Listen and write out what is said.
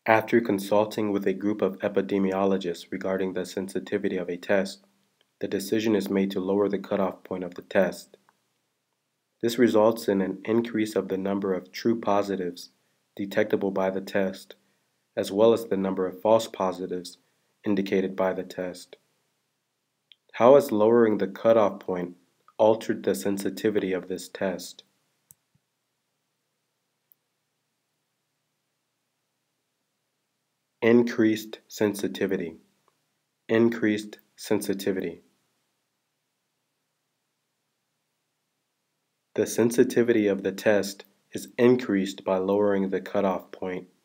After consulting with a group of epidemiologists regarding the sensitivity of a test, the decision is made to lower the cutoff point of the test. This results in an increase of the number of true positives detectable by the test, as well as the number of false positives indicated by the test. How has lowering the cutoff point altered the sensitivity of this test? Increased sensitivity. Increased sensitivity. The sensitivity of the test is increased by lowering the cutoff point.